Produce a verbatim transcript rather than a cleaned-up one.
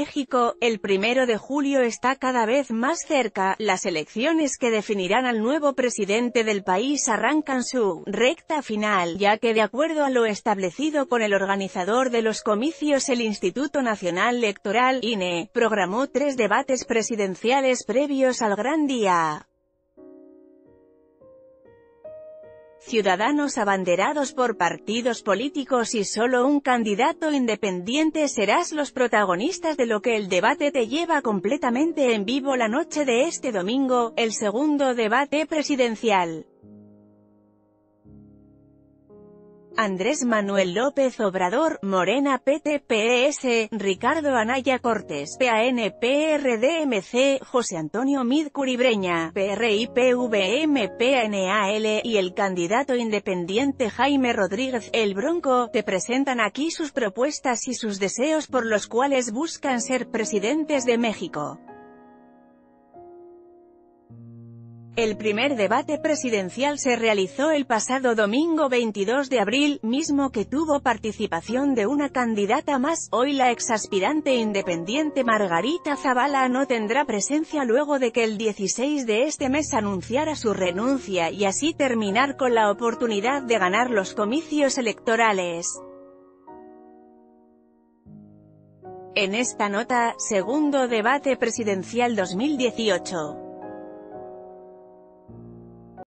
México, el primero de julio está cada vez más cerca. Las elecciones que definirán al nuevo presidente del país arrancan su recta final, ya que de acuerdo a lo establecido con el organizador de los comicios, el Instituto Nacional Electoral, I N E, programó tres debates presidenciales previos al gran día. Ciudadanos abanderados por partidos políticos y solo un candidato independiente serás los protagonistas de lo que el debate te lleva completamente en vivo la noche de este domingo, el segundo debate presidencial. Andrés Manuel López Obrador, Morena P T P S, Ricardo Anaya Cortes, P A N P R D M C, José Antonio Meade Curibreña, P R I P V M P N A L, y el candidato independiente Jaime Rodríguez, el Bronco, te presentan aquí sus propuestas y sus deseos por los cuales buscan ser presidentes de México. El primer debate presidencial se realizó el pasado domingo veintidós de abril, mismo que tuvo participación de una candidata más. Hoy la exaspirante independiente Margarita Zavala no tendrá presencia luego de que el dieciséis de este mes anunciara su renuncia y así terminar con la oportunidad de ganar los comicios electorales. En esta nota, segundo debate presidencial dos mil dieciocho.